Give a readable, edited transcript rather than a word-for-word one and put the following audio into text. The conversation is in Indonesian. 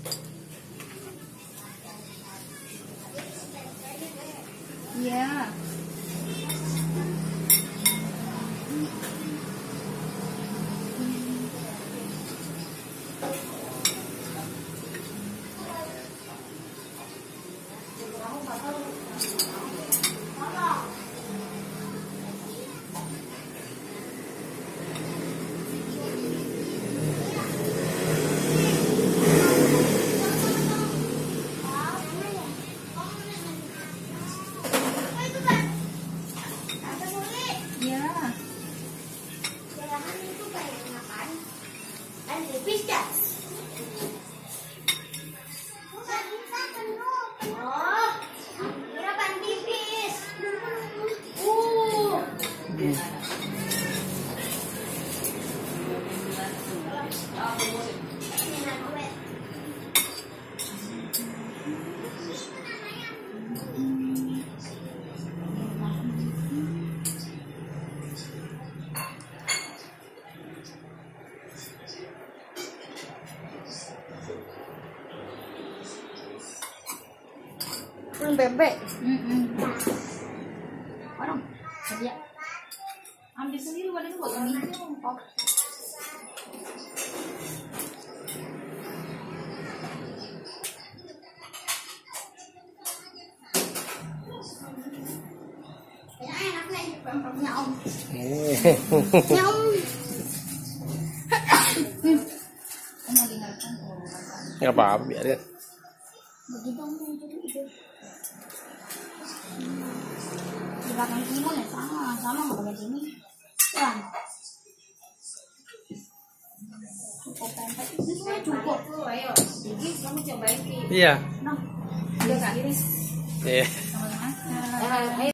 Iya. Bebek. Orang kerja. Ambil sendiri wadah itu buat minum. Enaknya pempeknya Om. Nggak apa-apa, biarin. Begitu Om, itu. Di belakang timun ya sama nggak pakai sini. Kan? Cukup pempek itu cukup. Ayo, jadi kamu cobain. Iya. Nah, udah kak ini. Iya. Sama-sama.